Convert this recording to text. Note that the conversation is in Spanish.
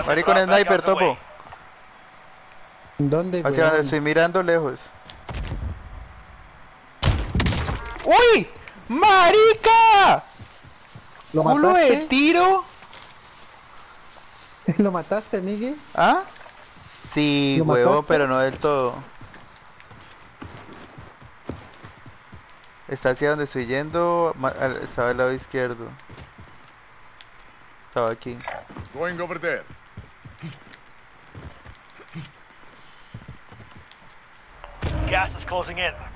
Mari con sniper, topo. ¿Dónde, Hacia donde weón? estoy mirando lejos. ¡Uy! ¡Marica! ¿Lo ¡Culo de mataste? tiro! ¿Lo mataste, Miguel? ¿Ah? Sí, ¿Lo huevón, mataste? pero no del todo. Está hacia donde estoy yendo. Estaba al lado izquierdo. Estaba aquí. Going over there. Gas is closing in.